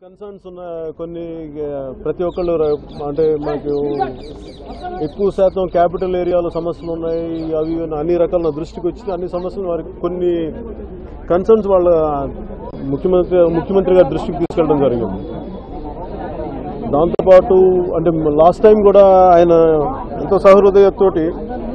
Concerns ఉన్న కొన్ని ప్రతి ఒక్కళ్ళు అంటే మనకు ఎక్కువ శాతం క్యాపిటల్ ఏరియాలో సమస్యలు ఉన్నాయి. అవి అన్ని రకాల దృష్టికి వచ్చి అన్ని సమస్యలు వారికి కొన్ని కన్సర్న్స్ వాళ్ళ ముఖ్యమంత్రి గారి దృష్టికి తీసుకెళ్ళడం జరిగింది. దాంతోపాటు అంటే లాస్ట్ టైం కూడా ఆయన ఎంతో సహృదయతోటి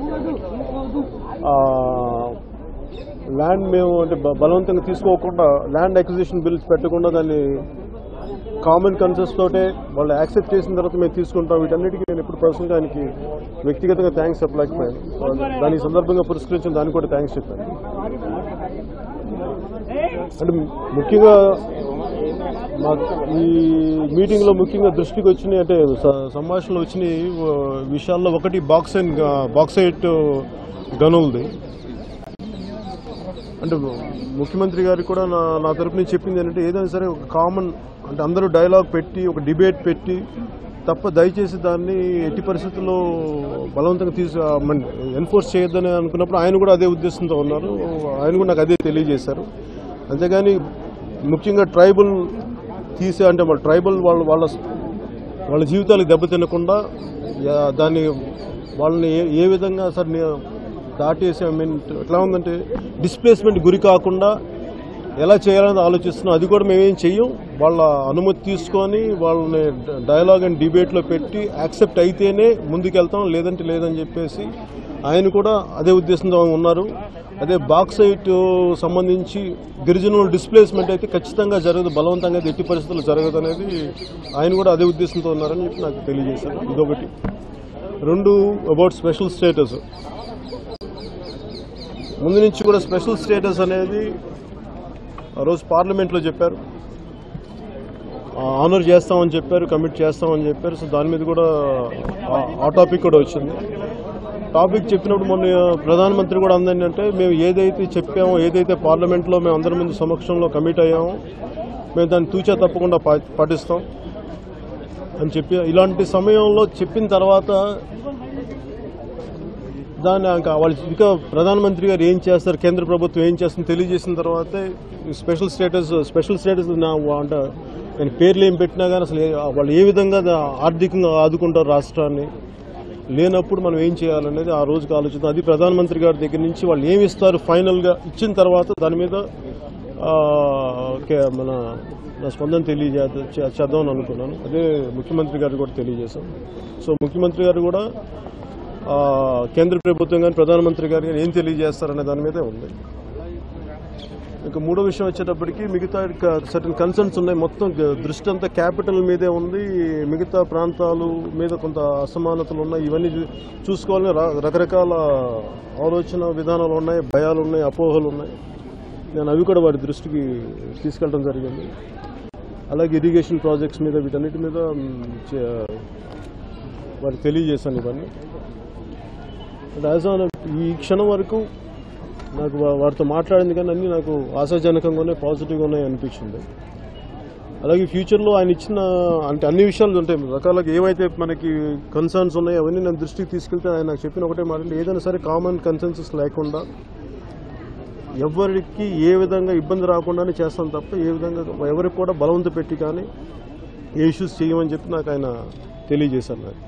ల్యాండ్ మేము అంటే బలవంతంగా తీసుకోకుండా ల్యాండ్ అక్విజిషన్ బిల్స్ పెట్టకుండా దాన్ని కామన్ కన్సెన్స్ తోటే వాళ్ళు యాక్సెప్ట్ చేసిన తర్వాత మేము తీసుకుంటాం. వీటన్నిటికీ నేను ఇప్పుడు పర్సనల్గా ఆయనకి వ్యక్తిగతంగా థ్యాంక్స్ చెప్పలేకపోయాను. దాని సందర్భంగా పురస్కరించిన దానికి కూడా థ్యాంక్స్ చెప్పాను. అంటే ముఖ్యంగా ఈ మీటింగ్లో ముఖ్యంగా దృష్టికి వచ్చినాయి అంటే సంభాషణలో వచ్చిన విషయాల్లో ఒకటి బాక్సైట్ గనులది. అంటే ముఖ్యమంత్రి గారికి కూడా నా తరపు నుంచి చెప్పింది ఏంటంటే ఏదైనా సరే ఒక కామన్ అంటే అందరూ డైలాగ్ పెట్టి ఒక డిబేట్ పెట్టి తప్ప దయచేసి దాన్ని ఎట్టి పరిస్థితుల్లో బలవంతంగా ఎన్ఫోర్స్ చేయొద్దని అనుకున్నప్పుడు ఆయన కూడా అదే ఉద్దేశంతో ఉన్నారు. ఆయన కూడా నాకు అదే తెలియజేశారు. అంతేగాని ముఖ్యంగా ట్రైబల్ అంటే ట్రైబల్ వాళ్ళ జీవితాలకు దెబ్బతినకుండా దాన్ని వాళ్ళని ఏ విధంగా అసలు దాటేసి ఎట్లా ఉందంటే డిస్ప్లేస్మెంట్ గురి కాకుండా ఎలా చేయాలని ఆలోచిస్తున్నాం. అది కూడా మేమేం చెయ్యం. వాళ్ళ అనుమతి తీసుకొని వాళ్ళని డైలాగ్ అండ్ డిబేట్లో పెట్టి యాక్సెప్ట్ అయితేనే ముందుకెళ్తాం, లేదంటే లేదని చెప్పేసి ఆయన కూడా అదే ఉద్దేశంతో ఉన్నారు. అదే బాక్సైట్ సంబంధించి గిరిజనుల డిస్ప్లేస్మెంట్ అయితే ఖచ్చితంగా జరగదు, బలవంతంగా ఎట్టి పరిస్థితుల్లో జరగదు అనేది ఆయన కూడా అదే ఉద్దేశంతో ఉన్నారని చెప్పి నాకు తెలియజేశారు. ఇదొకటి. రెండు, అబౌట్ స్పెషల్ స్టేటస్. ముందు నుంచి కూడా స్పెషల్ స్టేటస్ అనేది ఆ రోజు పార్లమెంట్లో చెప్పారు, ఆనర్ చేస్తామని చెప్పారు, కమిట్ చేస్తామని చెప్పారు. సో దాని మీద కూడా ఆ టాపిక్ కూడా వచ్చింది. టాపిక్ చెప్పినప్పుడు మొన్న ప్రధానమంత్రి కూడా అందంటే మేము ఏదైతే చెప్పామో, ఏదైతే పార్లమెంట్లో మేము అందరి ముందు సమక్షంలో కమిట్ అయ్యామో మేము దాన్ని తూచా తప్పకుండా పాటిస్తాం అని చెప్పి, ఇలాంటి సమయంలో చెప్పిన తర్వాత దాన్ని వాళ్ళు ఇంకా ప్రధానమంత్రి గారు ఏం చేస్తారు, కేంద్ర ప్రభుత్వం ఏం చేస్తుందో తెలియజేసిన తర్వాతే స్పెషల్ స్టేటస్ అంటే నేను పేర్లు ఏం పెట్టినా కానీ అసలు వాళ్ళు ఏ విధంగా ఆర్థికంగా ఆదుకుంటారు రాష్ట్రాన్ని, లేనప్పుడు మనం ఏం చేయాలనేది ఆ రోజుకి ఆలోచిస్తాం. అది ప్రధానమంత్రి గారి దగ్గర నుంచి వాళ్ళు ఏమి ఇస్తారు ఫైనల్గా ఇచ్చిన తర్వాత దాని మీద నా స్పందన చేద్దామని అనుకున్నాను. అదే ముఖ్యమంత్రి గారు కూడా తెలియజేశాం. సో ముఖ్యమంత్రి గారు కూడా కేంద్ర ప్రభుత్వం కానీ ప్రధానమంత్రి గారు కానీ ఏం తెలియజేస్తారనే దాని మీదే ఉంది. ఇంకా మూడో విషయం వచ్చేటప్పటికి మిగతా సర్టన్ కన్సర్న్స్ ఉన్నాయి. మొత్తం దృష్టి అంతా క్యాపిటల్ మీదే ఉంది. మిగతా ప్రాంతాలు మీద కొంత అసమానతలు ఉన్నాయి. ఇవన్నీ చూసుకోవాలని రకరకాల ఆలోచన విధానాలు ఉన్నాయి, భయాలు ఉన్నాయి, అపోహలు ఉన్నాయి. నేను అవి కూడా వారి దృష్టికి తీసుకెళ్ళడం జరిగింది. అలాగే ఇరిగేషన్ ప్రాజెక్ట్స్ మీద వీటన్నిటి మీద వారికి తెలియజేశాను ఇవన్నీ. ఈ క్షణం వరకు నాకు వారితో మాట్లాడింది కానీ అన్నీ నాకు ఆశాజనకంగా ఉన్నాయి, పాజిటివ్గా ఉన్నాయి అనిపించింది. అలాగే ఫ్యూచర్లో ఆయన ఇచ్చిన అంటే అన్ని విషయాలు ఉంటాయి రకాలుగా ఏవైతే మనకి కన్సర్న్స్ ఉన్నాయో అవన్నీ నేను దృష్టికి తీసుకెళ్తే ఆయన నాకు చెప్పిన ఒకటే మాట, ఏదైనా సరే కామన్ కన్సెన్సస్ లేకుండా ఎవరికి ఏ విధంగా ఇబ్బంది రాకుండానే చేస్తాం తప్ప ఏ విధంగా ఎవరికి కూడా బలవంత పెట్టి కానీ ఏ ఇష్యూస్ చేయమని చెప్పి నాకు ఆయన తెలియజేశారు. నాకు